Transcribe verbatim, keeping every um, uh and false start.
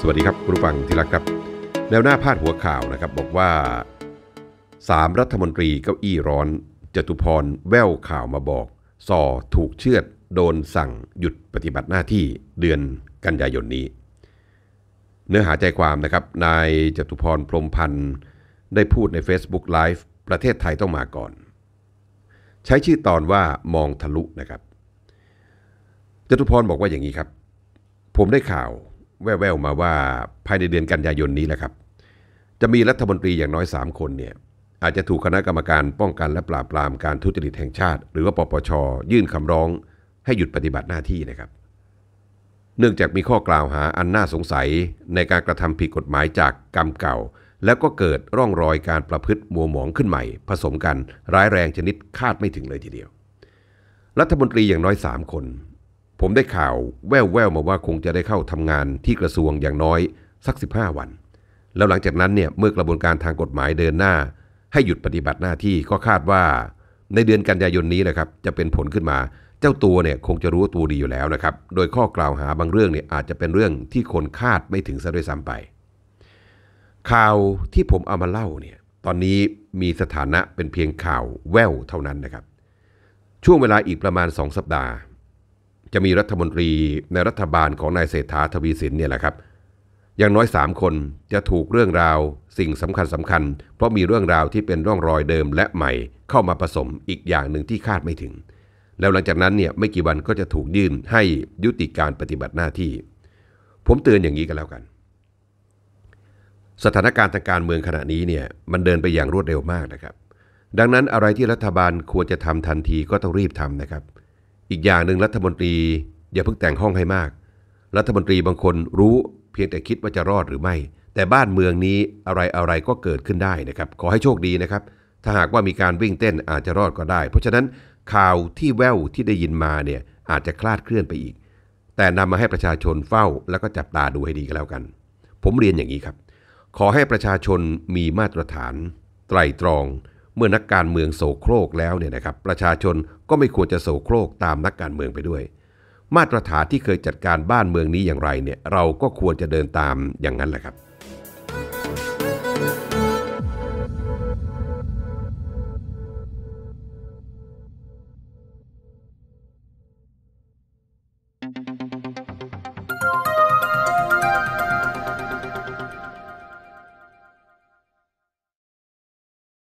สวัสดีครับคุณผู้ฟังที่รักครับแนวหน้าพาดหัวข่าวนะครับบอกว่าสามรัฐมนตรีเก้าอี้ร้อนจตุพรแว่วข่าวมาบอกสอถูกเชือดโดนสั่งหยุดปฏิบัติหน้าที่เดือนกันยายนนี้เนื้อหาใจความนะครับนายจตุพรพรหมพันธ์ได้พูดใน Facebook Live ประเทศไทยต้องมาก่อนใช้ชื่อตอนว่ามองทะลุนะครับจตุพรบอกว่าอย่างนี้ครับผมได้ข่าวแว่วๆมาว่าภายในเดือนกันยายนนี้แหละครับจะมีรัฐมนตรีอย่างน้อยสามคนเนี่ยอาจจะถูกคณะกรรมการป้องกันและปราบปรามการทุจริตแห่งชาติหรือว่าปปช.ยื่นคำร้องให้หยุดปฏิบัติหน้าที่นะครับเนื่องจากมีข้อกล่าวหาอันน่าสงสัยในการกระทำผิดกฎหมายจากกรรมเก่าแล้วก็เกิดร่องรอยการประพฤติมัวหมองขึ้นใหม่ผสมกันร้ายแรงชนิดคาดไม่ถึงเลยทีเดียวรัฐมนตรีอย่างน้อยสามคนผมได้ข่าวแว่วๆมาว่าคงจะได้เข้าทำงานที่กระทรวงอย่างน้อยสักสิบห้าวันแล้วหลังจากนั้นเนี่ยเมื่อกระบวนการทางกฎหมายเดินหน้าให้หยุดปฏิบัติหน้าที่ก็คาดว่าในเดือนกันยายนนี้นะครับจะเป็นผลขึ้นมาเจ้าตัวเนี่ยคงจะรู้ตัวดีอยู่แล้วนะครับโดยข้อกล่าวหาบางเรื่องเนี่ยอาจจะเป็นเรื่องที่คนคาดไม่ถึงซะด้วยซ้ำไปข่าวที่ผมเอามาเล่าเนี่ยตอนนี้มีสถานะเป็นเพียงข่าวแว่วเท่านั้นนะครับช่วงเวลาอีกประมาณสองสัปดาห์จะมีรัฐมนตรีในรัฐบาลของนายเศรษฐาทวีสินเนี่ยแหละครับอย่างน้อยสามคนจะถูกเรื่องราวสิ่งสำคัญสำคัญเพราะมีเรื่องราวที่เป็นร่องรอยเดิมและใหม่เข้ามาผสมอีกอย่างหนึ่งที่คาดไม่ถึงแล้วหลังจากนั้นเนี่ยไม่กี่วันก็จะถูกยื่นให้ยุติการปฏิบัติหน้าที่ผมเตือนอย่างนี้กันแล้วกันสถานการณ์ทางการเมืองขณะนี้เนี่ยมันเดินไปอย่างรวดเร็วมากนะครับดังนั้นอะไรที่รัฐบาลควรจะทำทันทีก็ต้องรีบทำนะครับอีกอย่างหนึ่งรัฐมนตรีอย่าเพิ่งแต่งห้องให้มากรัฐมนตรีบางคนรู้เพียงแต่คิดว่าจะรอดหรือไม่แต่บ้านเมืองนี้อะไรอะไรก็เกิดขึ้นได้นะครับขอให้โชคดีนะครับถ้าหากว่ามีการวิ่งเต้นอาจจะรอดก็ได้เพราะฉะนั้นข่าวที่แว่วที่ได้ยินมาเนี่ยอาจจะคลาดเคลื่อนไปอีกแต่นำมาให้ประชาชนเฝ้าแล้วก็จับตาดูให้ดีกันแล้วกันผมเรียนอย่างนี้ครับขอให้ประชาชนมีมาตรฐานไตร่ตรองเมื่อนักการเมืองโศกโครกแล้วเนี่ยนะครับประชาชนก็ไม่ควรจะโศกโครกตามนักการเมืองไปด้วยมาตรฐานที่เคยจัดการบ้านเมืองนี้อย่างไรเนี่ยเราก็ควรจะเดินตามอย่างนั้นแหละครับ